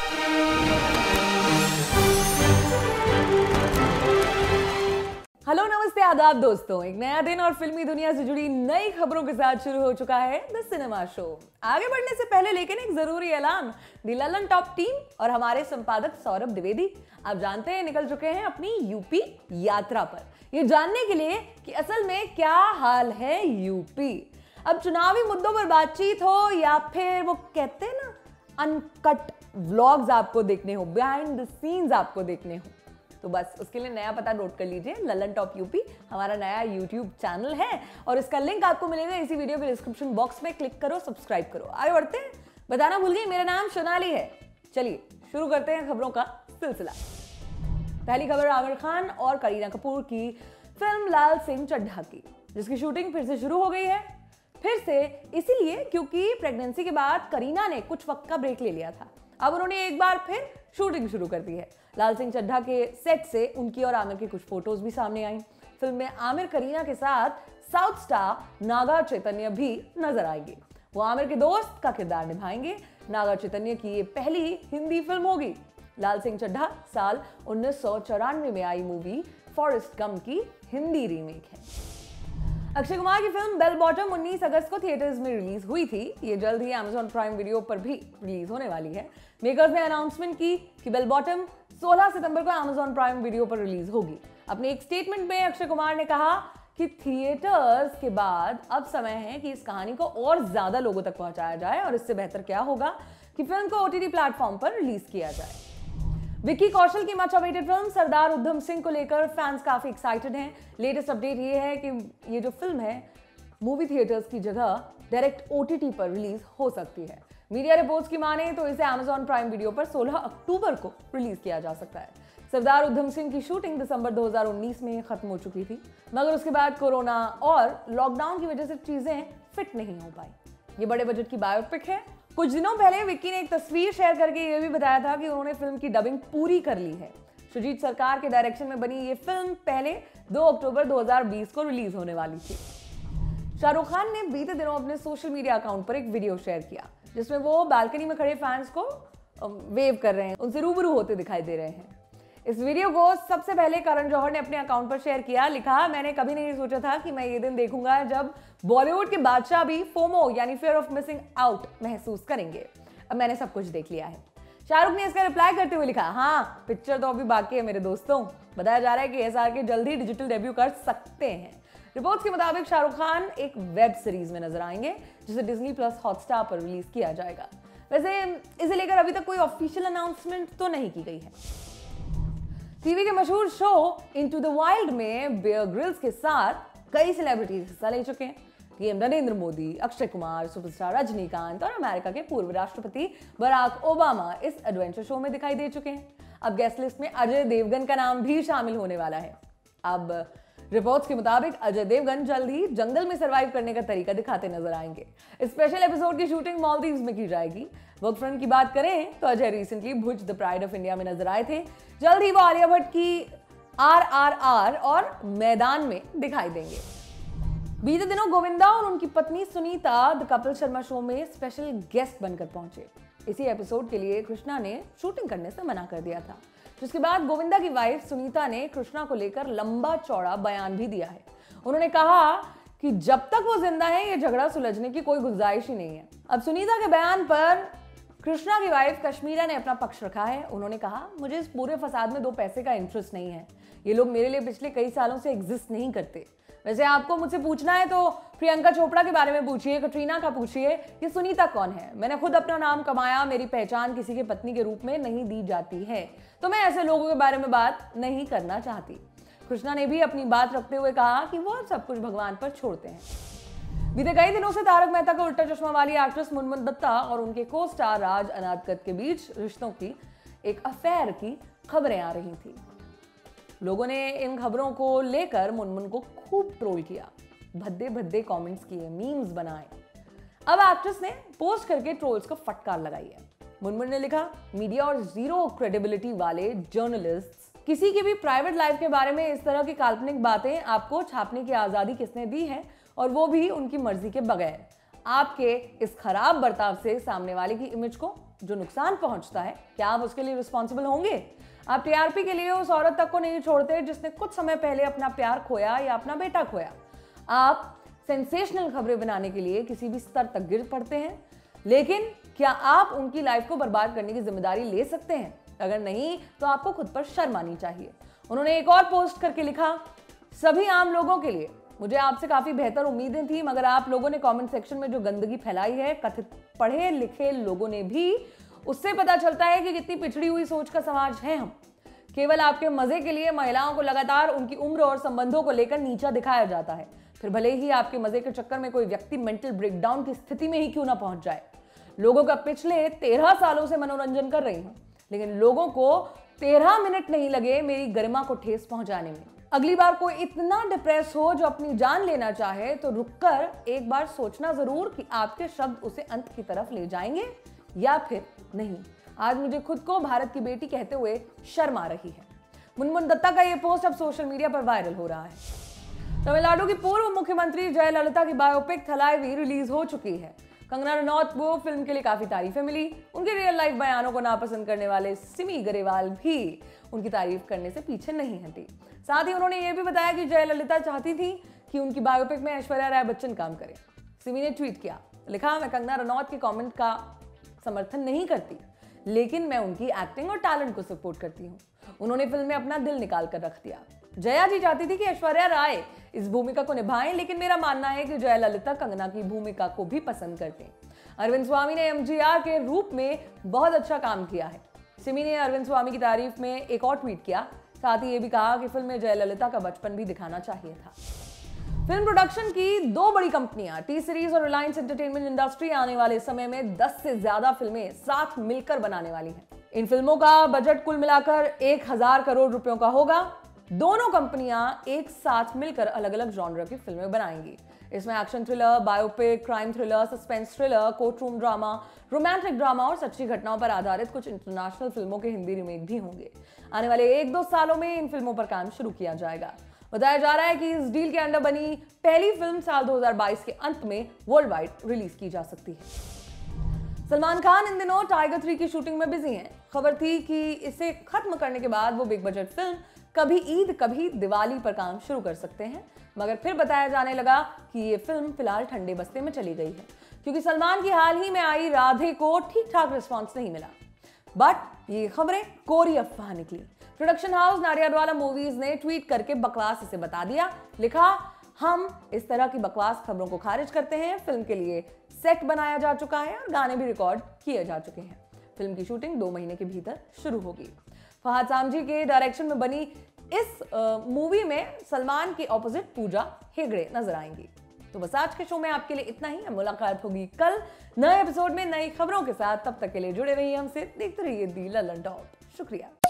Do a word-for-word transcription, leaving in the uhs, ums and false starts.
Hello नमस्ते आदाब दोस्तों, एक नया दिन और फिल्मी दुनिया से जुड़ी नई खबरों के साथ शुरू हो चुका है द सिनेमा शो। आगे बढ़ने से पहले लेकिन एक जरूरी ऐलान। दी ललन टॉप टीम और हमारे संपादक सौरभ द्विवेदी आप जानते हैं निकल चुके हैं अपनी यूपी यात्रा पर, ये जानने के लिए कि असल में क्या हाल है यूपी। अब चुनावी मुद्दों पर बातचीत हो या फिर वो कहते हैं ना अनकट व्लॉग्स आपको देखने हो, बिहाइंड द सीन्स आपको देखने हो, तो बस उसके लिए नया पता नोट कर लीजिए। ललन टॉप यूपी हमारा नया यूट्यूब चैनल है और इसका लिंक आपको मिलेगा इसी वीडियो के डिस्क्रिप्शन बॉक्स में। क्लिक करो, सब्सक्राइब करो। आगे बढ़ते हैं। बताना भूल गई, मेरा नाम सोनाली है। चलिए शुरू करते हैं खबरों का सिलसिला। पहली खबर आमिर खान और करीना कपूर की फिल्म लाल सिंह चड्ढा की, जिसकी शूटिंग फिर से शुरू हो गई है। फिर से इसीलिए क्योंकि प्रेगनेंसी के बाद करीना ने कुछ वक्त का ब्रेक ले लिया था। अब उन्होंने एक बार फिर शूटिंग शुरू कर दी है। लाल सिंह चड्ढा के सेट से उनकी और आमिर की कुछ फोटोज भी सामने आई। फिल्म में आमिर करीना के साथ साउथ स्टार नागा चैतन्य भी नजर आएंगे। वो आमिर के दोस्त का किरदार निभाएंगे। नागा चैतन्य की ये पहली हिंदी फिल्म होगी। लाल सिंह चड्ढा साल उन्नीस सौ चौरानवे में आई मूवी फॉरेस्ट गम की हिंदी रीमेक है। अक्षय कुमार की फिल्म बेल बॉटम उन्नीस अगस्त को थिएटर्स में रिलीज हुई थी। ये जल्द ही अमेज़न प्राइम वीडियो पर भी रिलीज होने वाली है। मेकर्स ने अनाउंसमेंट की कि बेल बॉटम सोलह सितंबर को अमेज़न प्राइम वीडियो पर रिलीज होगी। अपने एक स्टेटमेंट में अक्षय कुमार ने कहा कि थिएटर्स के बाद अब समय है कि इस कहानी को और ज्यादा लोगों तक पहुंचाया जाए और इससे बेहतर क्या होगा कि फिल्म को ओटीटी प्लेटफॉर्म पर रिलीज किया जाए। विक्की कौशल की much awaited film Sardar Udham Singh को लेकर फैंस काफी एक्साइटेड हैं। लेटेस्ट अपडेट ये है कि ये जो फिल्म है मूवी थिएटर्स की जगह डायरेक्ट ओटीटी पर रिलीज हो सकती है। मीडिया रिपोर्ट्स की माने तो इसे अमेज़न प्राइम वीडियो पर सोलह अक्टूबर को रिलीज किया जा सकता है। सरदार उधम सिंह की शूटिंग दिसंबर दो हज़ार उन्नीस में खत्म हो चुकी थी, मगर उसके बाद कोरोना और लॉकडाउन की वजह से चीजें फिट नहीं हो पाई। ये बड़े बजट की बायोपिक है। कुछ दिनों पहले विक्की ने एक तस्वीर शेयर करके ये भी बताया था कि उन्होंने फिल्म की डबिंग पूरी कर ली है। सुजीत सरकार के डायरेक्शन में बनी ये फिल्म पहले दो अक्टूबर दो हज़ार बीस को रिलीज होने वाली थी। शाहरुख खान ने बीते दिनों अपने सोशल मीडिया अकाउंट पर एक वीडियो शेयर किया, जिसमें वो बालकनी में खड़े फैंस को वेव कर रहे हैं, उनसे रूबरू होते दिखाई दे रहे हैं। इस वीडियो को सबसे पहले करण जौहर ने अपने अकाउंट पर शेयर किया। लिखा, मैंने कभी नहीं सोचा था कि मैं ये दिन देखूंगा जब बॉलीवुड के बादशाह भी फोमो यानी फियर ऑफ मिसिंग आउट महसूस करेंगे। अब मैंने सब कुछ देख लिया है। शाहरुख ने इसका रिप्लाई करते हुए लिखा, हाँ पिक्चर तो अभी बाकी है मेरे दोस्तों। बताया जा रहा है कि एसआर के जल्द ही डिजिटल डेब्यू कर सकते हैं। रिपोर्ट्स के मुताबिक शाहरुख खान एक वेब सीरीज में नजर आएंगे, जिसे डिज्नी प्लस हॉटस्टार पर रिलीज किया जाएगा। वैसे इसे लेकर अभी तक कोई ऑफिशियल अनाउंसमेंट तो नहीं की गई है। टीवी के मशहूर शो इनटू द वाइल्ड में बेयर ग्रिल्स के साथ कई सेलिब्रिटीज हिस्सा ले चुके हैं। पीएम नरेंद्र मोदी, अक्षय कुमार, सुपरस्टार रजनीकांत और अमेरिका के पूर्व राष्ट्रपति बराक ओबामा इस एडवेंचर शो में दिखाई दे चुके हैं। अब गेस्ट लिस्ट में अजय देवगन का नाम भी शामिल होने वाला है। अब रिपोर्ट्स के मुताबिक अजय देवगन जल्द ही जंगल में सर्वाइव करने का तरीका दिखाते नजर आएंगे। इस स्पेशल एपिसोड की शूटिंग मालदीव्स में की जाएगी। वर्क फ्रंट की बात करें तो Ajay recently Bhuj the pride of India में नजर आए थे। जल्द ही वो आलिया भट्ट की आर आर आर और मैदान में दिखाई देंगे। बीते दिनों गोविंदा और उनकी पत्नी सुनीता द कपिल शर्मा शो में स्पेशल गेस्ट बनकर पहुंचे। इसी एपिसोड के लिए कृष्णा ने शूटिंग करने से मना कर दिया था, जिसके बाद गोविंदा की वाइफ सुनीता ने कृष्णा को लेकर लंबा चौड़ा बयान भी दिया है। उन्होंने कहा कि जब तक वो जिंदा है ये झगड़ा सुलझने की कोई गुंजाइश ही नहीं है। अब सुनीता के बयान पर कृष्णा की वाइफ कश्मीरा ने अपना पक्ष रखा है। उन्होंने कहा, मुझे इस पूरे फसाद में दो पैसे का इंटरेस्ट नहीं है। ये लोग मेरे लिए पिछले कई सालों से एग्जिस्ट नहीं करते। वैसे आपको मुझसे पूछना है तो प्रियंका चोपड़ा के बारे में पूछिए, कटरीना का पूछिए, ये सुनीता कौन है। मैंने खुद अपना नाम कमाया, मेरी पहचान किसी के पत्नी के रूप में नहीं दी जाती है, तो मैं ऐसे लोगों के बारे में बात नहीं करना चाहती। कृष्णा ने भी अपनी बात रखते हुए कहा कि वो सब कुछ भगवान पर छोड़ते हैं। बीते कई दिनों से तारक मेहता का उल्टा चश्मा वाली एक्ट्रेस मुनमुन दत्ता और उनके को स्टार राज अनादकत के बीच रिश्तों की एक अफेयर की खबरें आ रही थी। लोगों ने इन खबरों को लेकर मुनमुन को खूब ट्रोल किया, भद्दे भद्दे कमेंट्स किए, मीम्स बनाए। अब एक्ट्रेस ने पोस्ट करके ट्रोल्स को फटकार लगाई है। मुनमुन ने लिखा, मीडिया और जीरो क्रेडिबिलिटी वाले जर्नलिस्ट किसी की भी प्राइवेट लाइफ के बारे में इस तरह की काल्पनिक बातें आपको छापने की आजादी किसने दी है, और वो भी उनकी मर्जी के बगैर। आपके इस खराब बर्ताव से सामने वाले की इमेज को जो नुकसान पहुंचता है, क्या आप उसके लिए रिस्पॉन्सिबल होंगे? आप टीआरपी के लिए उस औरत तक को नहीं छोड़ते जिसने कुछ समय पहले अपना प्यार खोया या अपना बेटा खोया। आप सेंसेशनल खबरें बनाने के लिए किसी भी स्तर तक गिर पड़ते हैं, लेकिन क्या आप उनकी लाइफ को बर्बाद करने की जिम्मेदारी ले सकते हैं? अगर नहीं तो आपको खुद पर शर्म आनी चाहिए। उन्होंने एक और पोस्ट करके लिखा, सभी आम लोगों के लिए मुझे आपसे काफी बेहतर उम्मीदें थी, मगर आप लोगों ने कमेंट सेक्शन में जो गंदगी फैलाई है, कथित पढ़े लिखे लोगों ने भी, उससे पता चलता है कि कितनी पिछड़ी हुई सोच का समाज है हम। केवल आपके मजे के लिए महिलाओं को लगातार उनकी उम्र और संबंधों को लेकर नीचा दिखाया जाता है, फिर भले ही आपके मजे के चक्कर में कोई व्यक्ति मेंटल ब्रेकडाउन की स्थिति में ही क्यों ना पहुंच जाए। लोगों का पिछले तेरह सालों से मनोरंजन कर रही हूं, लेकिन लोगों को तेरह मिनट नहीं लगे मेरी गरिमा को ठेस पहुंचाने में। अगली बार कोई इतना डिप्रेस हो जो अपनी जान लेना चाहे तो रुककर एक बार सोचना जरूर कि आपके शब्द उसे अंत की तरफ ले जाएंगे या फिर नहीं। आज मुझे खुद को भारत की बेटी कहते हुए शर्म आ रही है। मुनमुन दत्ता का यह पोस्ट अब सोशल मीडिया पर वायरल हो रहा है। तमिलनाडु की पूर्व मुख्यमंत्री जयललिता की बायोपिक थलाइवी रिलीज हो चुकी है। कंगना रनौत को फिल्म के लिए काफी तारीफें मिली। उनके रियल लाइफ बयानों को नापसंद करने वाले सिमी गरेवाल भी उनकी तारीफ करने से पीछे नहीं हटी। साथ ही उन्होंने ये भी बताया कि जयललिता चाहती थी कि उनकी बायोपिक में ऐश्वर्या राय बच्चन काम करे। सिमी ने ट्वीट किया, लिखा, मैं कंगना रनौत के कमेंट का समर्थन नहीं करती, लेकिन मैं उनकी एक्टिंग और टैलेंट को सपोर्ट करती हूँ। उन्होंने फिल्म में अपना दिल निकाल कर रख दिया। जया जी चाहती थी कि ऐश्वर्या राय इस भूमिका को निभाएं, लेकिन मेरा मानना है कि जयललिता कंगना की भूमिका को भी पसंद करते हैं। अरविंद स्वामी ने एमजीआर के रूप में बहुत अच्छा काम किया है। सिमी ने अरविंद स्वामी की तारीफ में एक और ट्वीट किया। साथ ही ये भी कहा कि फिल्म में जयललिता का बचपन भी दिखाना चाहिए था। फिल्म प्रोडक्शन की दो बड़ी कंपनियां टी सीरीज और रिलायंस एंटरटेनमेंट इंडस्ट्री आने वाले समय में दस से ज्यादा फिल्में साथ मिलकर बनाने वाली हैं। इन फिल्मों का बजट कुल मिलाकर एक हजार करोड़ रुपयों का होगा। दोनों कंपनियां एक साथ मिलकर अलग अलग जॉनर की फिल्में बनाएंगी। इसमें action thriller, biopic, crime thriller, suspense thriller, court room drama, romantic drama और सच्ची घटनाओं पर आधारित कुछ इंटरनेशनल फिल्मों के हिंदी रीमेक भी होंगे। आने वाले एक दो सालों में इन फिल्मों पर काम शुरू किया जाएगा। बताया जा रहा है कि इस डील के अंडर बनी पहली फिल्म साल दो हज़ार बाईस के अंत में वर्ल्ड वाइड रिलीज की जा सकती है। सलमान खान इन दिनों टाइगर थ्री की शूटिंग में बिजी हैं। खबर थी कि इसे खत्म करने के बाद वो बिग बजट फिल्म कभी ईद कभी दिवाली पर काम शुरू कर सकते हैं, मगर फिर बताया जाने लगा कि ये फिल्म फिलहाल ठंडे बस्ते में चली गई है, क्योंकि सलमान की हाल ही में आई राधे को ठीक ठाक रिस्पॉन्स नहीं मिला। बट ये खबरें कोरी अफवाह निकली। प्रोडक्शन हाउस नाडियाडवाला मूवीज ने ट्वीट करके बकवास इसे बता दिया। लिखा, हम इस तरह की बकवास खबरों को खारिज करते हैं। फिल्म के लिए सेट बनाया जा चुका है और गाने भी रिकॉर्ड किए जा चुके हैं। फिल्म की शूटिंग दो महीने के भीतर शुरू होगी। फहद सामजी के डायरेक्शन में बनी इस मूवी में सलमान के ऑपोजिट पूजा हेगड़े नजर आएंगी। तो बस आज के शो में आपके लिए इतना ही। मुलाकात होगी कल नए एपिसोड में नई खबरों के साथ। तब तक के लिए जुड़े रहिए हमसे, देखते रहिए दी ललन टॉप। शुक्रिया।